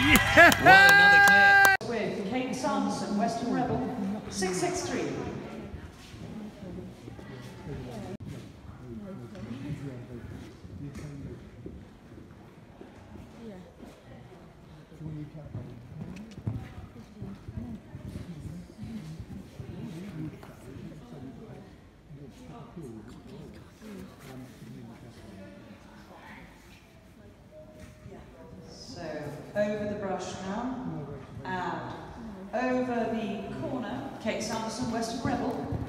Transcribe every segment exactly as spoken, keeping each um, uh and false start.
Yeah! Well, another clear. With Kate Sanderson, Western Rebel, six six three. So, over the brush now, and over the corner, Kate Sanderson, Western Rebel.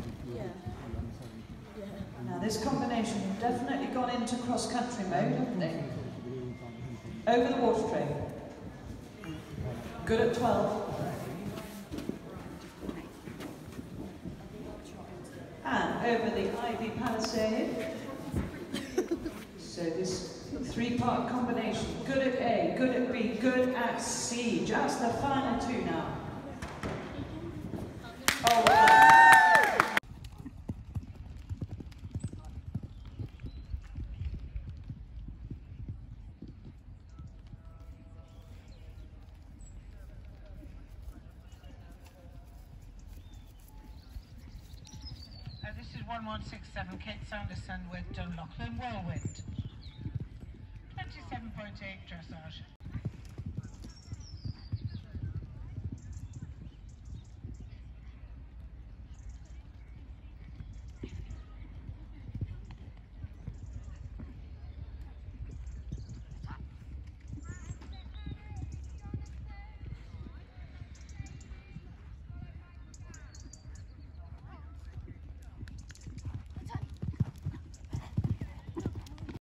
Now this combination have definitely gone into cross-country mode, haven't they? Over the water tray. Good at twelve. And over the Ivy Palisade. So this three-part combination. Good at A, good at B, good at C. Just the final two now. Oh, well. Uh, this is one one six seven, Kate Sanderson with Dunlochlin Whirlwind. twenty-seven point eight dressage.